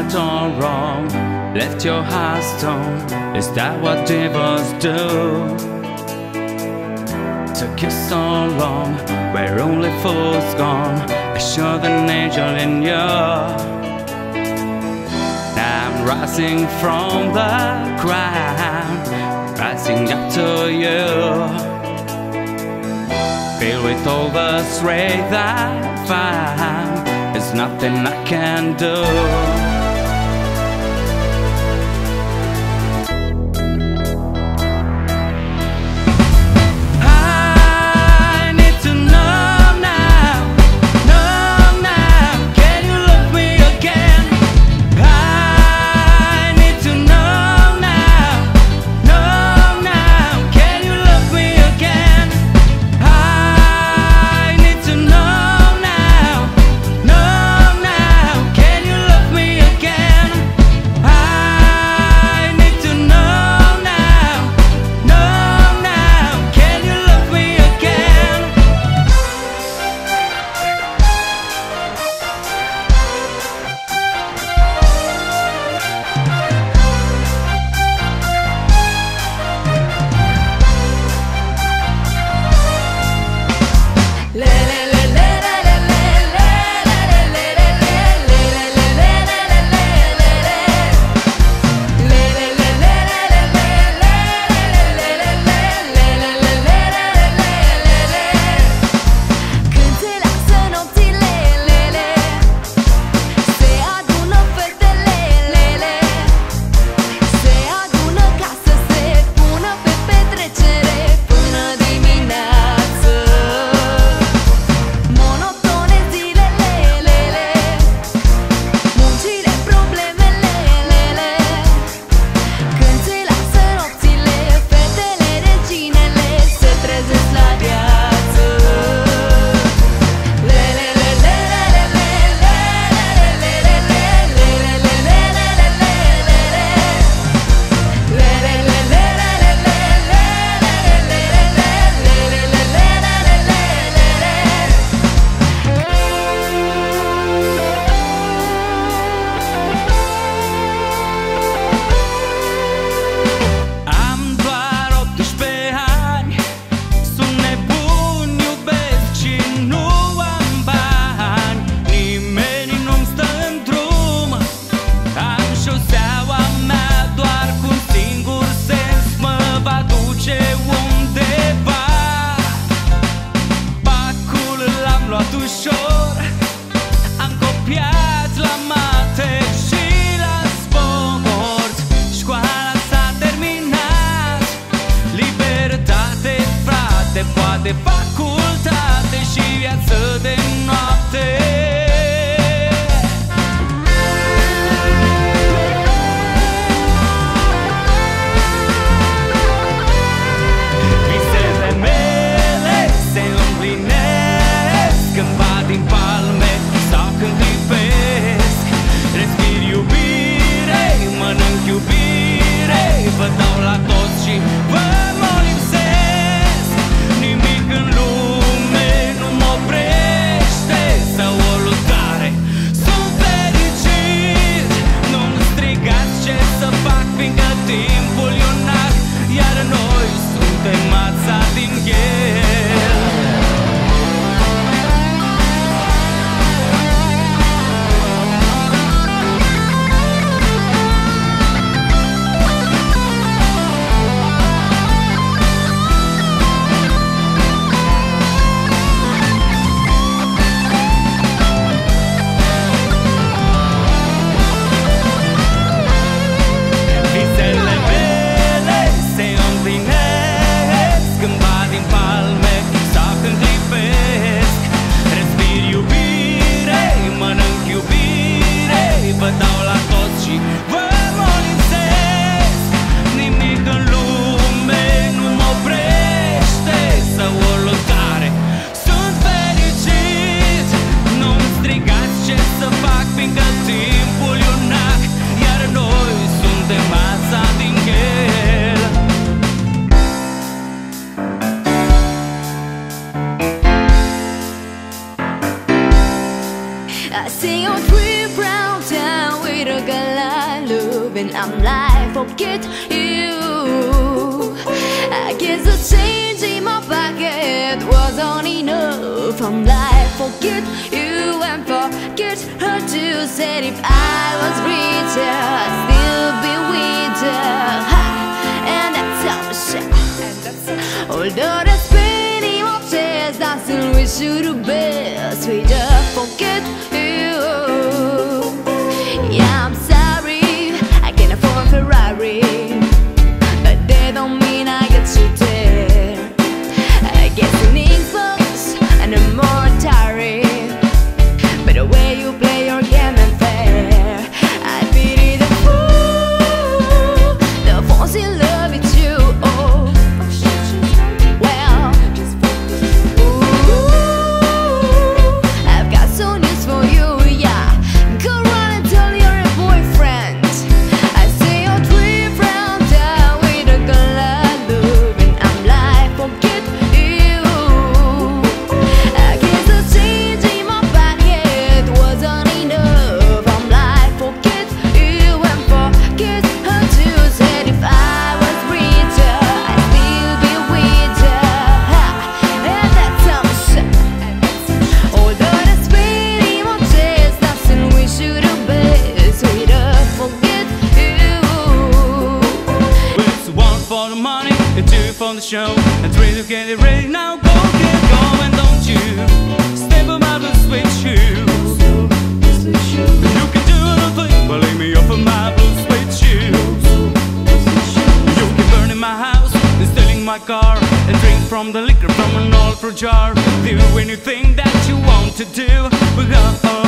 right or wrong, left your heart stone. Is that what devils do? Took you so long, where only fools gone. I saw an angel in you. Now I'm rising from the ground, rising up to you. Filled with all the strength I find, there's nothing I can do. De facultate și viață de noapte. Visele mele se împlinesc cândva din palme sau când clipesc. Respir iubire, mănânc iubire, vă dau la toți și vă molipsesc. Nimic în lume nu mă oprește să o luptare. Sunt fericit, nu-mi strigați ce să fac, fiindcă timpul e un arc, iar noi suntem mața din el. Vă dau la toți și vă molipsesc. Nimic în lume nu mă oprește să o luptare. Sunt fericit, nu-mi strigați ce să fac, fiindcă timpul e un ac, iar noi suntem mața din el. I see your tree brown town. with a girl I love, and I'm like, forget you. I guess the change in my pocket wasn't enough. I'm like, forget you and forget her too. Said if I was richer, I'd still be with her. Ha! And that's how I shout. Although there's plenty of tears, I still wish you the best. We just forget you. Yeah, I'm sorry, I can't afford Ferrari, but that don't mean I get you there. I guess an Xbox and a more Atari, but the way you play your game ain't fair. I pity the fool, the falls in love with you. Oh, well, ooh, I've got some news for you, yeah. Go run and tell your boyfriend I say you're different with a girl I love, and I'm like, forget you. I guess the change in my pocket wasn't enough. I'm like, forget you and forget her too. Said if I was richer, I'd still be with her. Ha! And that's how I shout. Although there's plenty more tears, I still wish you the best. We don't forget you. Well, it's one for the money, and two for the show, and three to get it ready now. Go, get going, don't you step on my blue suede shoes. You can do anything but lay me off of my blue suede shoes. You can burn in my house and stealing my car, and drink from the liquor from an old fruit jar. Do anything that you want to do.